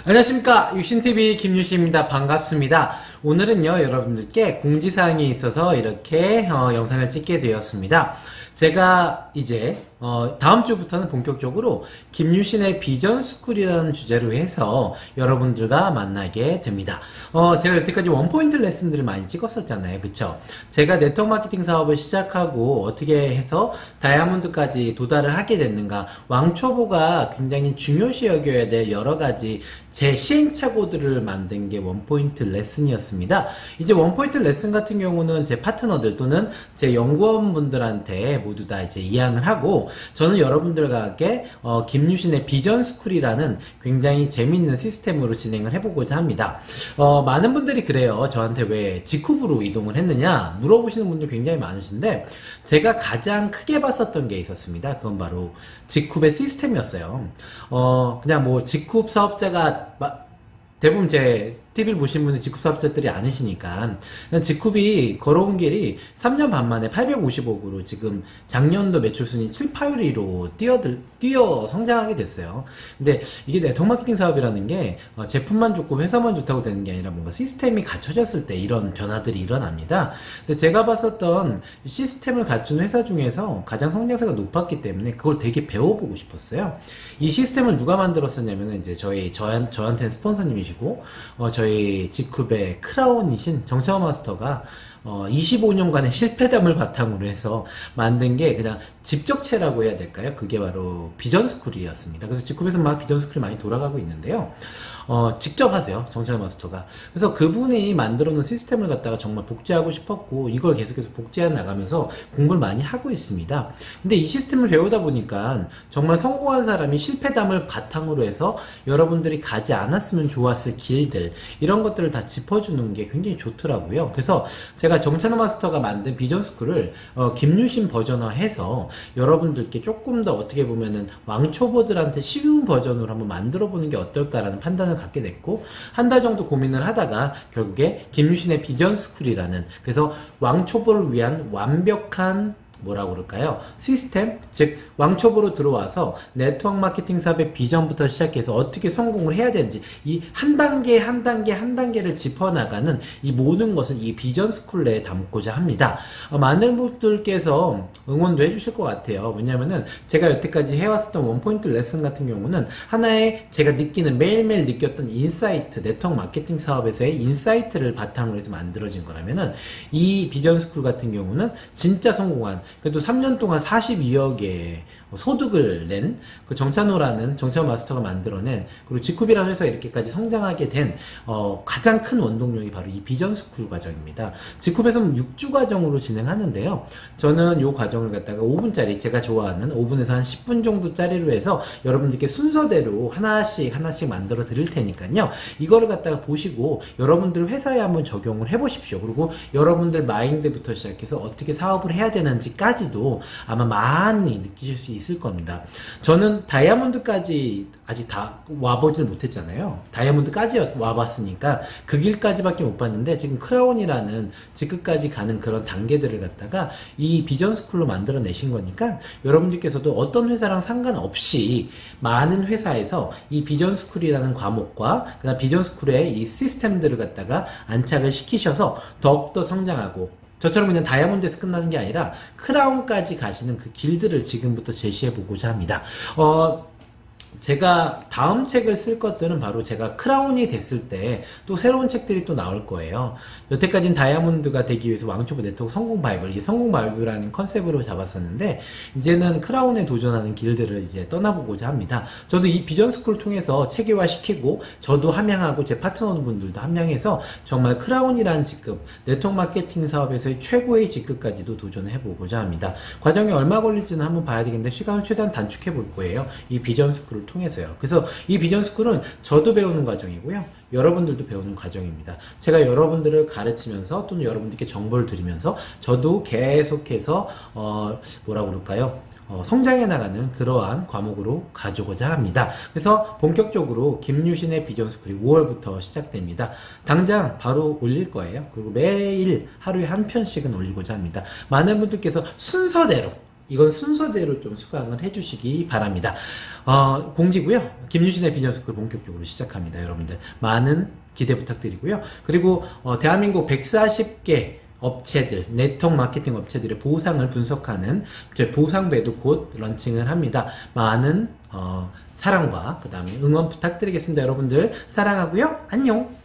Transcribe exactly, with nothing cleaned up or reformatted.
안녕하십니까, 유신티비 김유신입니다. 반갑습니다. 오늘은요, 여러분들께 공지사항이 있어서 이렇게 어, 영상을 찍게 되었습니다. 제가 이제 어, 다음 주부터는 본격적으로 김유신의 비전스쿨이라는 주제로 해서 여러분들과 만나게 됩니다. 어, 제가 여태까지 원포인트 레슨들을 많이 찍었었잖아요. 그쵸? 제가 네트워크 마케팅 사업을 시작하고 어떻게 해서 다이아몬드까지 도달을 하게 됐는가, 왕초보가 굉장히 중요시 여겨야 될 여러 가지 제 시행착오들을 만든 게 원포인트 레슨이었습니다. 이제 원포인트 레슨 같은 경우는 제 파트너들 또는 제 연구원분들한테 모두 다 이제 이양을 하고, 저는 여러분들과 함께 어, 김유신의 비전스쿨이라는 굉장히 재미있는 시스템으로 진행을 해보고자 합니다. 어, 많은 분들이 그래요. 저한테 왜 지쿱으로 이동을 했느냐 물어보시는 분들 굉장히 많으신데, 제가 가장 크게 봤었던 게 있었습니다. 그건 바로 지쿱의 시스템이었어요. 어, 그냥 뭐 지쿱 사업자가 대부분 제 티비를 보신 분들 지쿱 사업자들이 아니시니까, 지쿱이 걸어온 길이 삼 년 반 만에 팔백오십억으로 지금 작년도 매출 순위 칠, 팔 위로 뛰어들, 뛰어 성장하게 됐어요. 근데 이게 네트워크 마케팅 사업이라는 게 어, 제품만 좋고 회사만 좋다고 되는 게 아니라 뭔가 시스템이 갖춰졌을 때 이런 변화들이 일어납니다. 근데 제가 봤었던 시스템을 갖춘 회사 중에서 가장 성장세가 높았기 때문에 그걸 되게 배워보고 싶었어요. 이 시스템을 누가 만들었었냐면은 이제 저희, 저한, 저한테는 스폰서님이시고, 어, 저희 지쿱의 크라운이신 정창호 마스터가 어, 이십오 년간의 실패담을 바탕으로 해서 만든 게 그냥 집적체라고 해야 될까요? 그게 바로 비전스쿨이었습니다. 그래서 지쿱에서 막 비전스쿨이 많이 돌아가고 있는데요. 어, 직접 하세요. 정찬호 마스터가. 그래서 그분이 만들어 놓은 시스템을 갖다가 정말 복제하고 싶었고, 이걸 계속해서 복제해 나가면서 공부를 많이 하고 있습니다. 근데 이 시스템을 배우다 보니까 정말 성공한 사람이 실패담을 바탕으로 해서 여러분들이 가지 않았으면 좋았을 길들, 이런 것들을 다 짚어주는 게 굉장히 좋더라고요. 그래서 제가 정찬호 마스터가 만든 비전스쿨을 어, 김유신 버전화해서 여러분들께 조금 더 어떻게 보면은 왕초보들한테 쉬운 버전으로 한번 만들어 보는 게 어떨까라는 판단을 갖게 됐고, 한 달 정도 고민을 하다가 결국에 김유신의 비전스쿨이라는, 그래서 왕초보를 위한 완벽한 뭐라고 그럴까요? 시스템? 즉 왕초보로 들어와서 네트워크 마케팅 사업의 비전부터 시작해서 어떻게 성공을 해야 되는지, 이 한 단계 한 단계 한 단계를 짚어나가는 이 모든 것을 이 비전스쿨 내에 담고자 합니다. 어, 많은 분들께서 응원도 해주실 것 같아요. 왜냐면은 제가 여태까지 해왔었던 원포인트 레슨 같은 경우는 하나의 제가 느끼는, 매일매일 느꼈던 인사이트, 네트워크 마케팅 사업에서의 인사이트를 바탕으로 해서 만들어진 거라면은, 이 비전스쿨 같은 경우는 진짜 성공한, 그래도 삼 년 동안 사십이억의 소득을 낸 그 정찬호라는 정찬호 마스터가 만들어낸, 그리고 지쿱이라는 회사가 이렇게까지 성장하게 된 어, 가장 큰 원동력이 바로 이 비전스쿨 과정입니다. 지쿱에서는 육 주 과정으로 진행하는데요. 저는 이 과정을 갖다가 오 분짜리, 제가 좋아하는 오 분에서 한 십 분 정도짜리로 해서 여러분들께 순서대로 하나씩 하나씩 만들어 드릴 테니까요. 이거를 갖다가 보시고 여러분들 회사에 한번 적용을 해보십시오. 그리고 여러분들 마인드부터 시작해서 어떻게 사업을 해야 되는지까지도 아마 많이 느끼실 수 있을 겁니다. 저는 다이아몬드까지 아직 다 와보질 못했잖아요. 다이아몬드까지 와봤으니까 그 길까지밖에 못 봤는데, 지금 크라운이라는 직급까지 가는 그런 단계들을 갖다가 이 비전스쿨로 만들어내신 거니까, 여러분들께서도 어떤 회사랑 상관없이 많은 회사에서 이 비전스쿨이라는 과목과 그다음 비전스쿨의 이 시스템들을 갖다가 안착을 시키셔서 더욱더 성장하고, 저처럼 그냥 다이아몬드에서 끝나는 게 아니라 크라운까지 가시는 그 길들을 지금부터 제시해 보고자 합니다. 어, 제가 다음 책을 쓸 것들은 바로 제가 크라운이 됐을 때 또 새로운 책들이 또 나올 거예요. 여태까지는 다이아몬드가 되기 위해서 왕초보 네트워크 성공 바이블, 이게 성공 바이블이라는 컨셉으로 잡았었는데, 이제는 크라운에 도전하는 길들을 이제 떠나보고자 합니다. 저도 이 비전스쿨을 통해서 체계화 시키고, 저도 함양하고 제 파트너분들도 함양해서 정말 크라운이라는 직급, 네트워크 마케팅 사업에서의 최고의 직급까지도 도전해 보고자 합니다. 과정이 얼마 걸릴지는 한번 봐야 되겠는데, 시간을 최대한 단축해 볼 거예요. 이 비전스쿨을 통해서요. 그래서 이 비전스쿨은 저도 배우는 과정이고요, 여러분들도 배우는 과정입니다. 제가 여러분들을 가르치면서 또는 여러분들께 정보를 드리면서 저도 계속해서 어 뭐라고 그럴까요? 어, 성장해 나가는 그러한 과목으로 가져오고자 합니다. 그래서 본격적으로 김유신의 비전스쿨이 오월부터 시작됩니다. 당장 바로 올릴 거예요. 그리고 매일 하루에 한 편씩은 올리고자 합니다. 많은 분들께서 순서대로 이건 순서대로 좀 수강을 해주시기 바랍니다. 어, 공지고요. 김유신의 비전스쿨 본격적으로 시작합니다. 여러분들 많은 기대 부탁드리고요. 그리고 어, 대한민국 백사십 개 업체들, 네트워크 마케팅 업체들의 보상을 분석하는 저희 보상배도 곧 런칭을 합니다. 많은 어, 사랑과 그 다음에 응원 부탁드리겠습니다. 여러분들 사랑하고요. 안녕.